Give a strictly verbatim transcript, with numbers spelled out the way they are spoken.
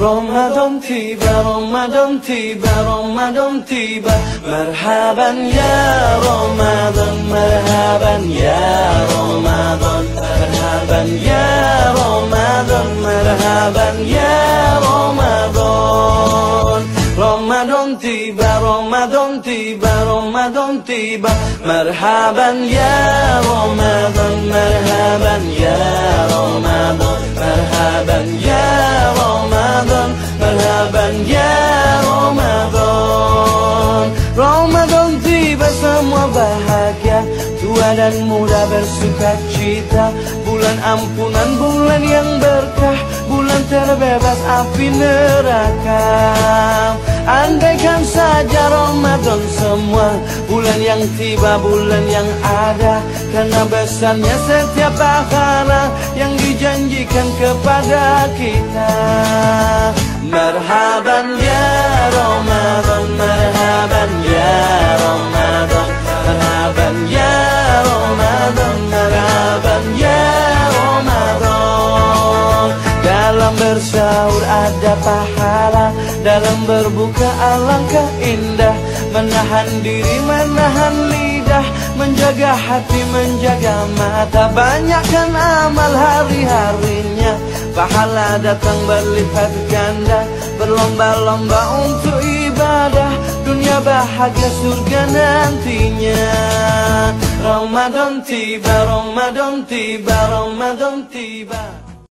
Ramadan tiba, Ramadan tiba, Ramadan tiba. Marhaban ya Ramadan, marhaban ya Ramadan, marhaban ya Ramadan, marhaban ya Ramadan. Ramadan tiba, Ramadan tiba, Ramadan tiba. Marhaban ya Ramadan, marhaban ya Ramadan, marhaban ya Ramadan, marhaban ya Ramadan. Ramadan tiba, semua bahagia, tua dan muda bersuka cita. Bulan ampunan, bulan yang berkah, bulan terbebas api neraka. Andaikan saja Ramadan semua, bulan yang tiba, bulan yang ada, karena besarnya setiap pahala yang dijanjikan kepada kita. Marhaban ya Ramadan, marhaban ya Ramadan, marhaban ya Ramadan, marhaban ya Ramadan. Dalam bersahur ada pahala, dalam berbuka alangkah indah. Menahan diri, menahan lidah, menjaga hati, menjaga mata. Banyakkan amal hari-harinya, pahala datang berlipat ganda. Berlomba-lomba untuk ibadah, dunia bahagia, surga nantinya. Ramadan tiba, Ramadan tiba, Ramadan tiba.